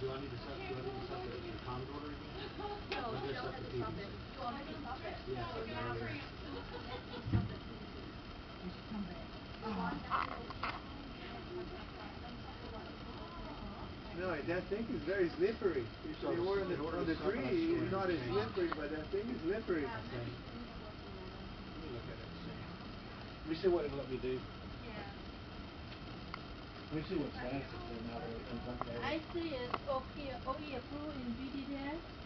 Do I need to set the command order again? No, Or Jill just set has the to stop PVC? it. You want me to stop it? Yeah, Okay, okay, now yeah. hurry up. Stop the PVC. You should come back. No, that thing is very slippery. If So you were on in order the to suck it, I tree, scan it's not the as chain. slippery, but that thing is slippery. Okay. Let me look at it and see. Let me see what it'll let me do. Yeah. Let me see what's lasted then now that it's been I see it okay, OE approved in BDDS.